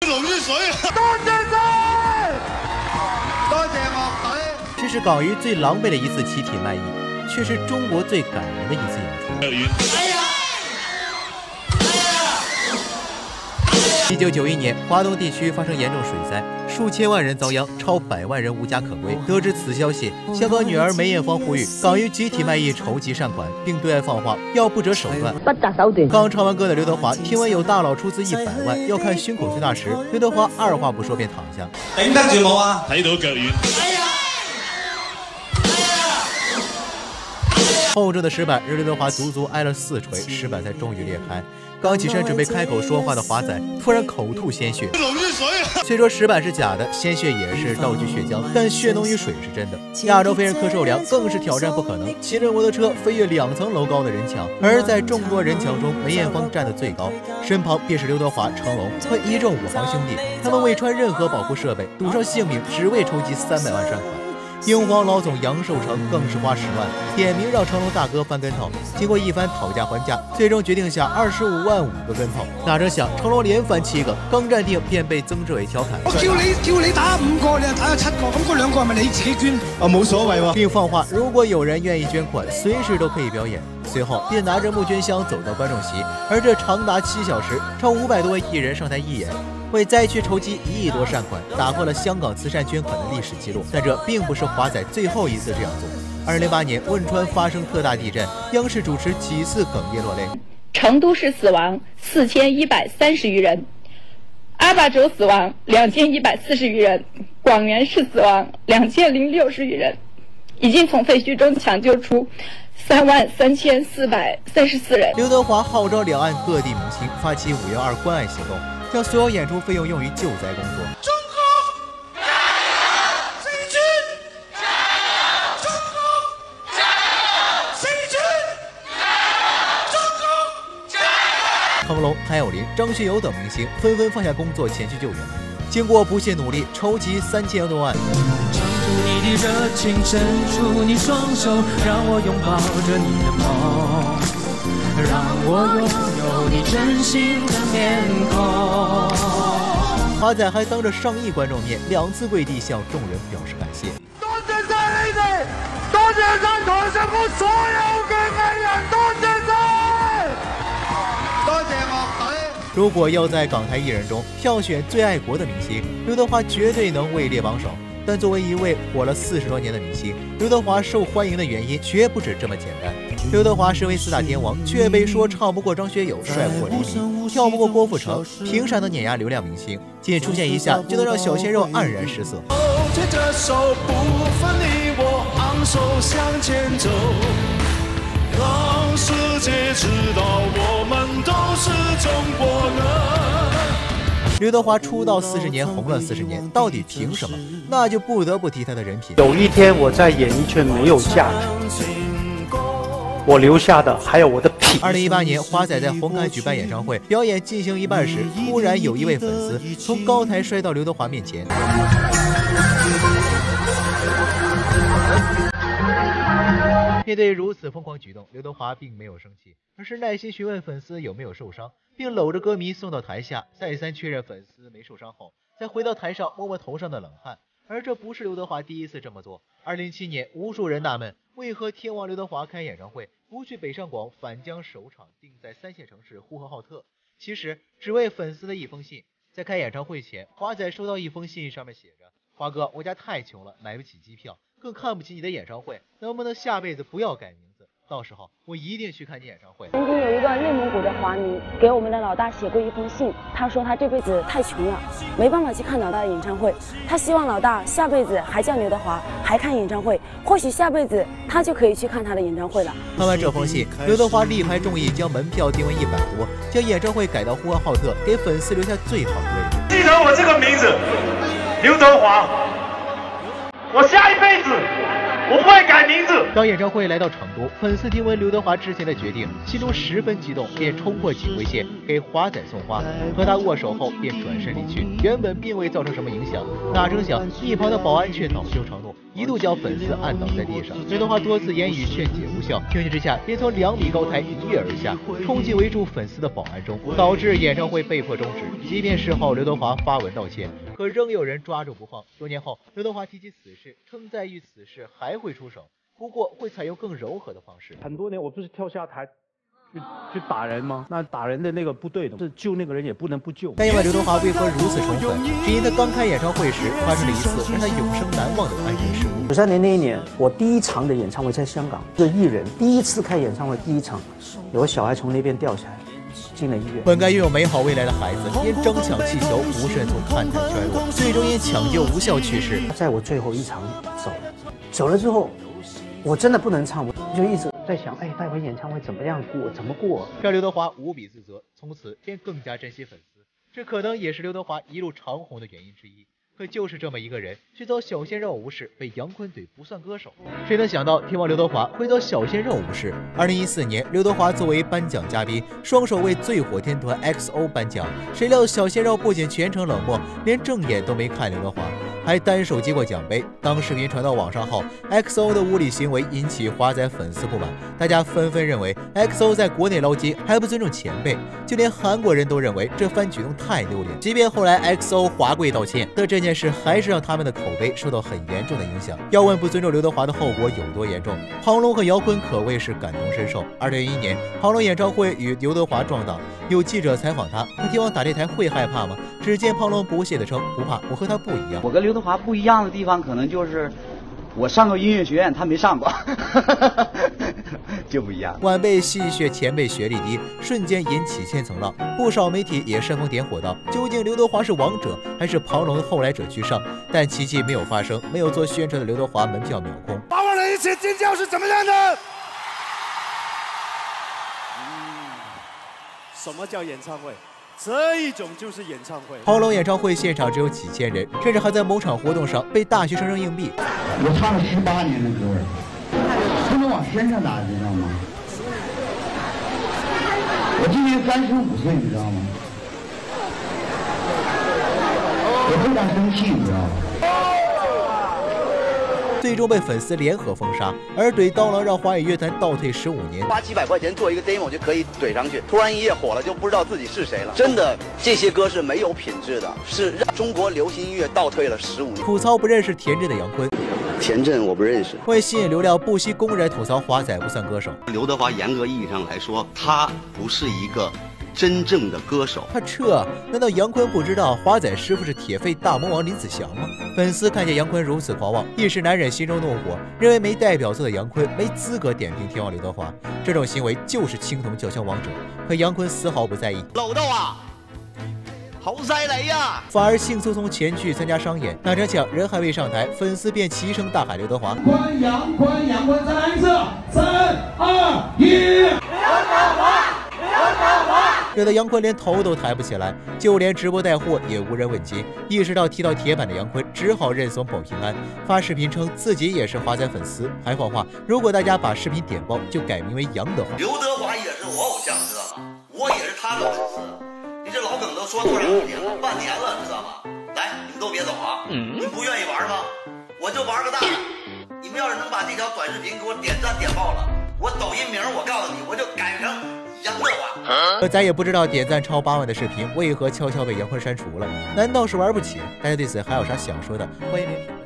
龍於水， 多謝晒，多謝樂隊。 这是港娱最狼狈的一次集体卖艺，却是中国最感人的一次演出。1991年，华东地区发生严重水灾，数千万人遭殃，超100万人无家可归。得知此消息，香港女儿梅艳芳呼吁港娱集体卖艺筹集善款，并对外放话要不择手段。 不择手段。 刚唱完歌的刘德华听闻有大佬出资100万要看胸口最大时，刘德華二話不說便躺下。 頂得住冇啊？睇到腳軟。 厚重的石板让刘德華足足挨了4锤，石板才終於裂開。剛起身準備開口說話的華仔突然口吐鮮血。雖說石板是假的，鮮血也是道具血漿，但血濃於水是真的。亞洲飛人柯受良更是挑戰不可能，騎着摩托車飛越2層樓高的人牆，而在眾多人牆中，梅艷芳站得最高，身旁便是劉德華、成龍和一眾武行兄弟，他們未穿任何保護設備，賭上性命，只為籌集300萬善款。英皇老總楊受成更是花10萬，點名讓成龍大哥翻跟頭。經過一番討價還價，最終決定下25萬5個跟頭。哪成想成龍連翻7個，剛站定便被曾志偉調侃： 我叫你打5個，你打咗7個，咁嗰2個係咪你自己捐？冇所謂喎。 並放話，如果有人願意捐款，隨時都可以表演。隨後便拿着募捐箱走到觀眾席，而這長達7小時，超500多位藝人上台義演。為災區籌集1億多善款，打破了香港慈善捐款的歷史記錄。但這並不是華仔最後一次這樣做。2008年汶川發生特大地震，央視主持幾次哽咽落淚。 成都市死亡4130餘人，阿壩州死亡2140餘人，廣元市死亡2060餘人，已經從廢墟中搶救出33434人。 劉德華號召兩岸各地明星發起512關愛行動，將所有演出費用用於救災工作。 中國加油，四川加油，中國加油，四川加油，中國加油。 成龍、潘友林、張學友等明星紛紛放下工作前去救援，經過不懈努力，籌集3000多萬。 唱出你的熱情，伸出你雙手，讓我擁抱着你的夢，讓我擁有你真心的面孔。 華仔還當着上億觀眾面2次跪地向眾人表示感謝。 多謝晒你哋，多謝晒台上嘅所有嘅藝人，多謝晒，多謝樂隊。 如果要在港台藝人中票選最愛國的明星，劉德華絕對能位列榜首。但作為一位火了40多年的明星，劉德華受歡迎的原因絕不止這麼簡單。劉德華身為4大天王，卻被說唱不過張學友，帥不過黎明，跳不過郭富城，憑啥能碾壓流量明星？僅出現一下就能讓小鮮肉黯然失色。 牽着手不分你我，昂首向前走，讓世界知道我們都是中國人。 劉德華出道40年，紅了40年，到底憑什麼？那就不得不提他的人品。 有一天我在演藝圈沒有價值，我留下的還有我的品。 2018年，華仔在紅磡舉辦演唱會，表演進行一半時，突然有一位粉絲從高台摔到劉德華面前。面對如此瘋狂舉動，劉德華並沒有生氣，而是耐心詢問粉絲有沒有受傷，並摟着歌迷送到台下，再三確認粉絲沒受傷後，再回到台上摸摸頭上的冷汗。而這不是劉德華第一次這麼做。2007年，無數人納悶，為何天王劉德華開演唱會不去北上廣，反將首場定在3線城市呼和浩特？其實只為粉絲的一封信。在開演唱會前，華仔收到一封信，上面寫着：華哥，我家太窮了，買不起機票，更看不起你的演唱會，能不能下輩子不要改名字？到時候我一定去看你演唱會。 曾經有一個內蒙古的華迷給我們的老大寫過一封信，他說他這輩子太窮了，沒辦法去看老大的演唱會，他希望老大下輩子還叫劉德華，還看演唱會，或許下輩子他就可以去看他的演唱會了。 看完這封信，劉德華力排眾議，將門票定為100多，將演唱會改到呼和浩特，給粉絲留下最好的位置。 記得我這個名字，劉德華，我下一輩子我不會改名字。 當演唱會來到成都，粉絲聽聞劉德華之前的決定，心中十分激動，便衝破警衛線給華仔送花，和他握手後便轉身離去。原本並未造成什麼影響，哪成想一旁的保安卻惱羞成怒， 一度将粉丝按倒在地上。刘德华多次言语劝解无效，情急之下便从2米高台一跃而下，冲进围住粉丝的保安中，导致演唱会被迫终止。即便事后刘德华发文道歉，可仍有人抓住不放。多年后，刘德华提起此事，称在遇此事还会出手，不过会采用更柔和的方式。 很多年我不是跳下台去打人吗？那打人的那个不对的，是救那个人也不能不救。 但因为刘德华为何如此宠粉，只因他刚开演唱会时发生了一次让他永生难忘的安全事故。 93年那一年，我第一场的演唱会在香港，这艺人第一次开演唱会，第一场，有个小孩从那边掉下来，进了医院。 本该拥有美好未来的孩子，因争抢气球不慎从看台摔落，最终因抢救无效去世。 在我最后一场走了之后，我真的不能唱，我就一直在想，哎，待会演唱会怎么样过，怎么过？ 让刘德华无比自责，从此便更加珍惜粉丝，这可能也是刘德华一路长红的原因之一。可就是这么一个人，却遭小鲜肉无视，被杨坤怼不算歌手。谁能想到天王刘德华会遭小鲜肉无视？2014年，刘德华作为颁奖嘉宾，双手为最火天团 XO 颁奖，谁料小鲜肉不仅全程冷漠，连正眼都没看刘德华，还单手接过奖杯。当视频传到网上后 ，XO 的无理行为引起华仔粉丝不满，大家纷纷认为 XO 在国内捞金还不尊重前辈，就连韩国人都认为这番举动太丢脸。即便后来 XO 华跪道歉，但这件事还是让他们的口碑受到很严重的影响。要问不尊重刘德华的后果有多严重，庞龙和姚坤可谓是感同身受。2001年，庞龙演唱会与刘德华撞档，有记者采访他，和天王打擂台会害怕吗？只见庞龙不屑地称：“不怕，我和他不一样。” 我跟刘德华不一样的地方，可能就是我上过音乐学院，他没上过。就不一样。 晚辈戏谑前辈学历低，瞬间引起千层浪。不少媒体也煽风点火道：究竟刘德华是王者，还是庞龙的后来者居上？但奇迹没有发生，没有做宣传的刘德华门票秒空。 8万人一起尖叫是怎么样的？什么叫演唱会？这一种就是演唱会。 庞龙演唱会现场只有几千人，甚至还在某场活动上被大学生扔硬币。 我唱了18年的歌，不能往天上打，你知道吗？我今年35岁，你知道吗？我非常生气，你知道吗？ 最终被粉丝联合封杀，而怼刀郎让华语乐坛倒退15年。 花几百块钱做一个 demo 就可以怼上去，突然一夜火了，就不知道自己是谁了。真的，这些歌是没有品质的，是让中国流行音乐倒退了15年。 吐槽不认识田震的杨坤， 田震我不认识。 为吸引流量，不惜公然吐槽华仔不算歌手。 刘德华严格意义上来说，他不是一个真正的歌手。 他撤？难道杨坤不知道华仔师傅是铁肺大魔王林子祥吗？粉丝看见杨坤如此狂妄，一时难忍心中怒火，认为没代表作的杨坤没资格点评天王刘德华。这种行为就是青铜叫嚣王者。可杨坤丝毫不在意。 老豆啊，好犀利呀！ 反而兴匆匆前去参加商演，哪成想人还未上台，粉丝便齐声大喊刘德华。 杨坤，再来一次，3、2、1，刘德华。 惹得杨坤连头都抬不起来，就连直播带货也无人问津。意识到踢到铁板的杨坤只好认怂保平安，发视频称自己也是华仔粉丝，还放话如果大家把视频点爆，就改名为杨德华。 刘德华也是我偶像，知道吗？我也是他的粉丝。你这老梗都说多长时间了？半年了，知道吗？来，你们都别走啊！你们不愿意玩吗？我就玩个大的。你们要是能把这条短视频给我点赞点爆了，我抖音名我告诉你，我就改成杨德华。 咱也不知道点赞超8万的视频为何悄悄被杨坤删除了？难道是玩不起？大家对此还有啥想说的？欢迎留言评论。